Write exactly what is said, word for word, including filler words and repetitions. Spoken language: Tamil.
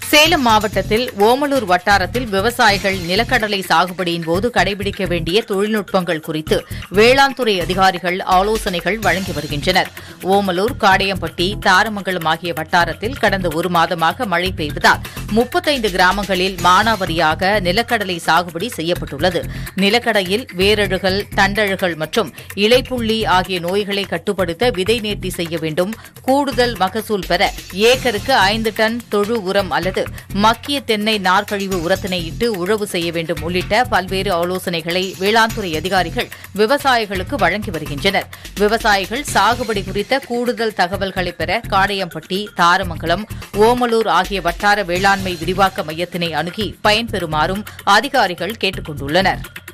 சேலம் மாவட்டத்தில் ஓமலூர் வட்டாரத்தில் விவசாயிகள் நிலக்கடலை சாகுபடியின் போது கடைபிடிக்க வேண்டிய தொழில்நுட்பங்கள் குறித்து வேளாண் துறை அதிகாரிகள் ஆலோசனைகள் வழங்கி வருகின்றனர். ஓமலூர், காடையம்பட்டி, தாரமங்கலம் ஆகிய வட்டாரத்தில் கடந்த ஒரு மாதமாக மழை பெய்வதால் முப்பத்தைந்து கிராமங்களில் மானாவாரியாக நிலக்கடலை சாகுபடி செய்யப்பட்டுள்ளது. நிலக்கடையில் வேரழுகல், தண்டழுகல் மற்றும் இலைப்புள்ளி ஆகிய நோய்களை கட்டுப்படுத்த விதை நேர்த்தி செய்ய வேண்டும். கூடுதல் மகசூல் பெற ஏக்கருக்கு ஐந்து டன் தொழு உரம் அல்லது மக்கிய தென்னை நார்க்கழிவு உரத்தினை இட்டு உழவு செய்ய வேண்டும் உள்ளிட்ட பல்வேறு ஆலோசனைகளை வேளாண் துறை அதிகாரிகள் விவசாயிகளுக்கு வழங்கி வருகின்றனர். விவசாயிகள் சாகுபடி குறித்த கூடுதல் தகவல்களை பெற காடையம்பட்டி, தாரமங்கலம், ஓமலூர் ஆகிய வட்டார வேளாண்மை விரிவாக்க மையத்தினை அணுகி பயன்பெறுமாறும் அதிகாரிகள் கேட்டுக் கொண்டுள்ளனர்.